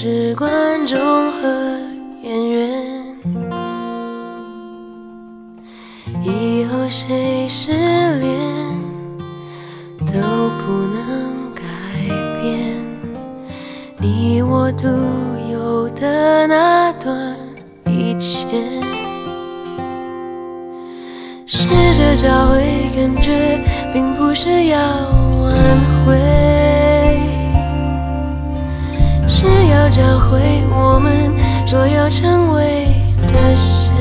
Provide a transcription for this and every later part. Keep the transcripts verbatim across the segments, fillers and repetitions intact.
是观众和演员，以后谁失恋都不能改变你我独有的那段以前。试着找回感觉，并不是要挽回，是要找回我们说要成为的谁。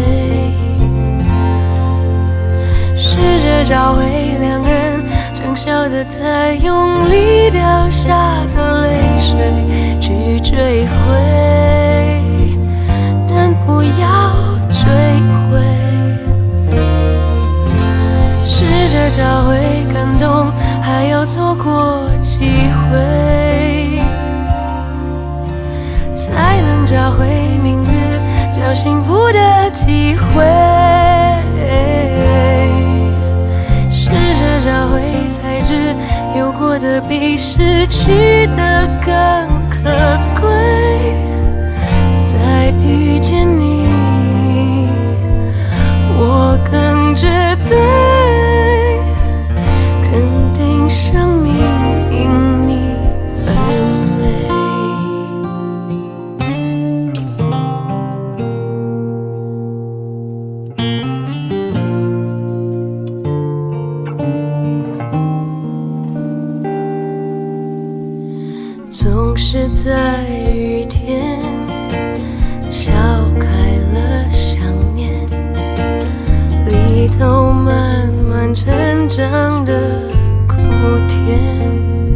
试着找回两人争笑得太用力，掉下的泪水去追回，但不要追回。试着找回感动，还要错过机会，才能找回名字叫幸福的体会。试着找回才知有过的比失去的更可贵。再遇见你，我更绝对肯定生命因你而美。总是在雨天敲开了想念，里头慢慢成长的苦甜。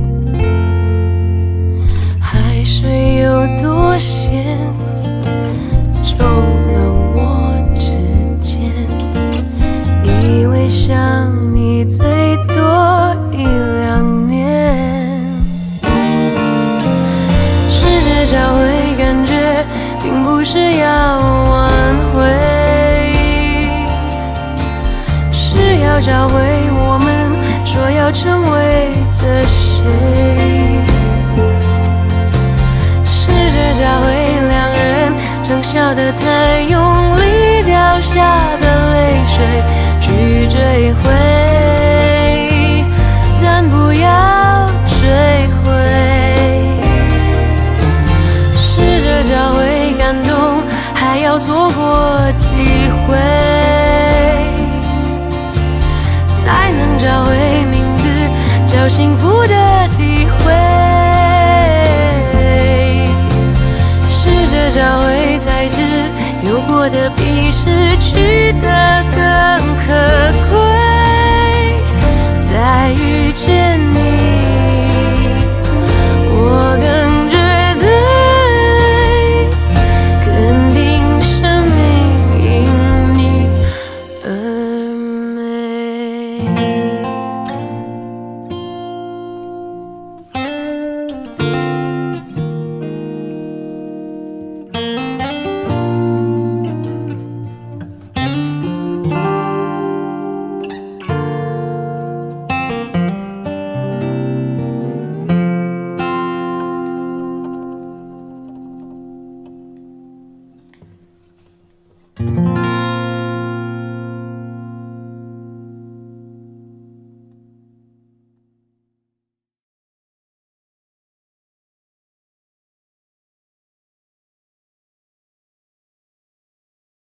海水有多咸，中了我指尖，以为想你最多一两年。找回感觉，并不是要挽回，是要找回我们说要成为的谁。试着找回两人争笑得太用力，掉下的泪水去追回，但不要追回。找回感动，还要错过机会，才能找回名字叫幸福的体会。试着找回才知有过的比失去的更可贵。再遇见你，